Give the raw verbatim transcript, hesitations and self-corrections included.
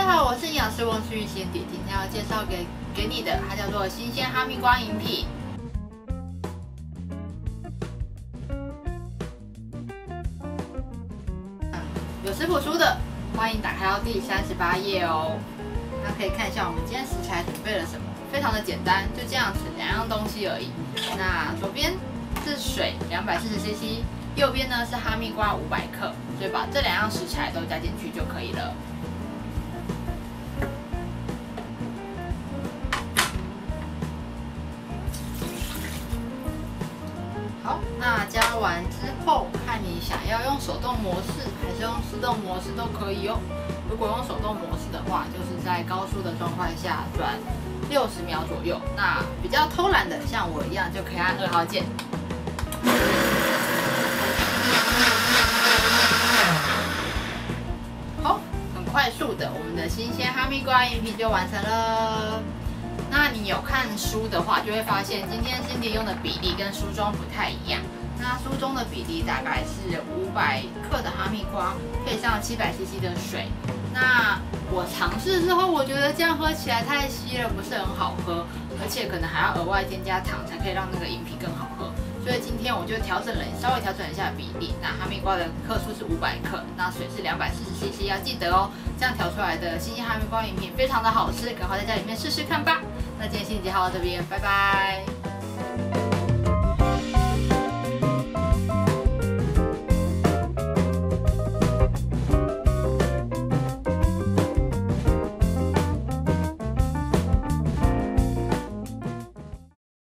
好，我是营养师翁思玉心底，今天要介绍给给你的，它叫做新鲜哈密瓜饮品。有食谱书的，欢迎打开到第三十八页哦。那可以看一下我们今天食材准备了什么，非常的简单，就这样子两样东西而已。那左边是水两百四十 C C， 右边呢是哈密瓜五百克，所以把这两样食材都加进去就可以了。 好，那加完之后，看你想要用手动模式还是用自动模式都可以哦。如果用手动模式的话，就是在高速的状况下转六十秒左右。那比较偷懒的，像我一样，就可以按二号键。好，很快速的，我们的新鲜哈密瓜饮品就完成了。 那你有看书的话，就会发现今天Cindy用的比例跟书中不太一样。那书中的比例大概是五百克的哈密瓜配上七百 C C 的水。那我尝试之后，我觉得这样喝起来太稀了，不是很好喝，而且可能还要额外添加糖才可以让那个饮品更好喝。所以今天我就调整了，稍微调整一下比例。那哈密瓜的克数是五百克，那水是两百四十 C C， 要记得哦。这样调出来的新鲜哈密瓜饮品非常的好吃，赶快在家里面试试看吧。那今天Cindy就到这边，拜拜。